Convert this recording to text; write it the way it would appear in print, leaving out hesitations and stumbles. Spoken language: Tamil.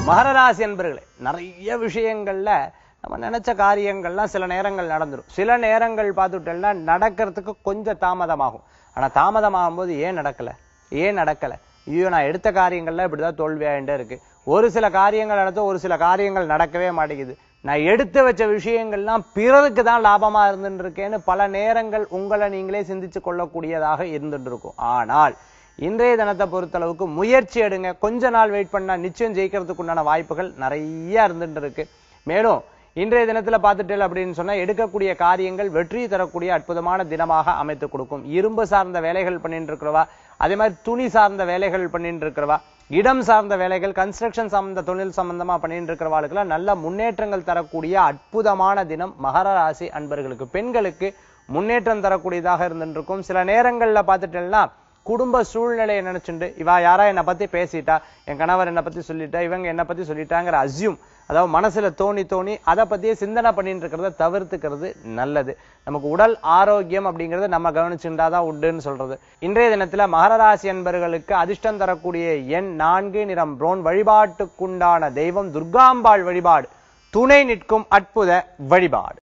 மகர ராசி என்பர்களே, நிறைய விஷயங்கள்ல நம்ம நினைச்ச காரியங்கள்லாம் சில நேரங்கள் நடந்துரும். சில நேரங்கள் பார்த்துட்டோம்னா நடக்கிறதுக்கு கொஞ்சம் தாமதமாகும். ஆனா தாமதமாகும் போது ஏன் நடக்கல ஐயோ நான் எடுத்த காரியங்கள்ல இப்படிதான் தோல்வியாயிட்டே இருக்கு. ஒரு சில காரியங்கள் நடத்த ஒரு சில காரியங்கள் நடக்கவே மாட்டேங்குது. நான் எடுத்து வச்ச விஷயங்கள்லாம் பிறருக்கு தான் லாபமா இருந்துட்டு இருக்கேன்னு பல நேரங்கள் உங்களை நீங்களே சிந்திச்சு கொள்ளக்கூடியதாக இருந்துட்டு இருக்கும். ஆனால் இன்றைய தினத்தை பொறுத்தளவுக்கு முயற்சி எடுங்க. கொஞ்ச நாள் வெயிட் பண்ணா நிச்சயம் ஜெயிக்கிறதுக்கு உண்டான வாய்ப்புகள் நிறைய இருந்துட்டு இருக்கு. மேலும் இன்றைய தினத்துல பார்த்துட்டேன் அப்படின்னு சொன்னா எடுக்கக்கூடிய காரியங்கள் வெற்றி தரக்கூடிய அற்புதமான தினமாக அமைத்து கொடுக்கும். இரும்பு சார்ந்த வேலைகள் பண்ணிட்டு இருக்கிறவா, அதே மாதிரி துணி சார்ந்த வேலைகள் பண்ணிட்டு இருக்கிறவா, இடம் சார்ந்த வேலைகள், கன்ஸ்ட்ரக்ஷன் சார்ந்த தொழில் சம்பந்தமா பண்ணிட்டு இருக்கிறவாளுக்கெல்லாம் நல்ல முன்னேற்றங்கள் தரக்கூடிய அற்புதமான தினம் மகர ராசி அன்பர்களுக்கு. பெண்களுக்கு முன்னேற்றம் தரக்கூடியதாக இருந்துட்டு இருக்கும். சில நேரங்கள்ல பார்த்துட்டேன்னா குடும்ப சூழ்நிலையை நினைச்சுண்டு இவா யாரா என்னை பத்தி பேசிட்டா, என் கணவர் என்னை பத்தி சொல்லிட்டா, இவங்க என்னை பத்தி சொல்லிட்டாங்கிற அசியூம், அதாவது மனசுல தோணி அதை பத்தியே சிந்தனை பண்ணிட்டு இருக்கிறத தவிர்த்துக்கிறது நல்லது. நமக்கு உடல் ஆரோக்கியம் அப்படிங்கறத நம்ம கவனிச்சுட்டாதான் உண்டுன்னு சொல்றது. இன்றைய தினத்துல மகர ராசி அன்பர்களுக்கு அதிர்ஷ்டம் தரக்கூடிய எண் 4, நிறம் ப்ரௌன். வழிபாட்டுக்குண்டான தெய்வம் துர்காம்பாள் வழிபாடு துணை நிற்கும் அற்புத வழிபாடு.